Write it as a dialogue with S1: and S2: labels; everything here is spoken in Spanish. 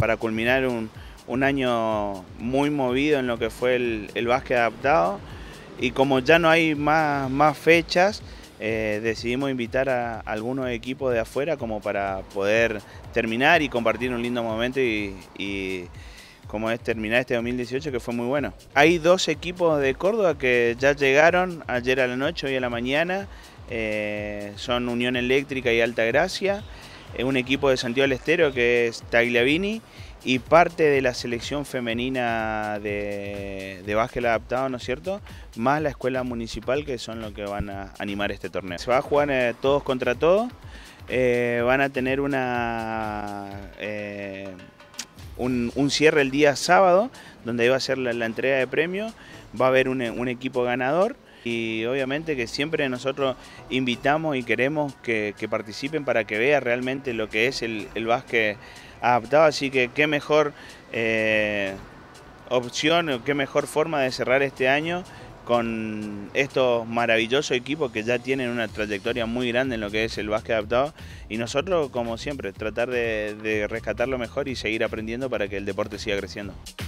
S1: para culminar un año muy movido en lo que fue el básquet adaptado. Y como ya no hay más fechas, decidimos invitar a algunos equipos de afuera como para poder terminar y compartir un lindo momento y como es terminar este 2018, que fue muy bueno. Hay dos equipos de Córdoba que ya llegaron ayer a la noche, hoy a la mañana. Son Unión Eléctrica y Altagracia. Un equipo de Santiago del Estero que es Tagliavini y parte de la selección femenina de básquet adaptado, ¿no es cierto? Más la escuela municipal, que son los que van a animar este torneo. Se va a jugar todos contra todos. Van a tener un cierre el día sábado, donde va a ser la entrega de premios. Va a haber un equipo ganador. Y obviamente que siempre nosotros invitamos y queremos que participen para que vean realmente lo que es el básquet adaptado, así que qué mejor opción o qué mejor forma de cerrar este año con estos maravillosos equipos que ya tienen una trayectoria muy grande en lo que es el básquet adaptado, y nosotros, como siempre, tratar de rescatar lo mejor y seguir aprendiendo para que el deporte siga creciendo.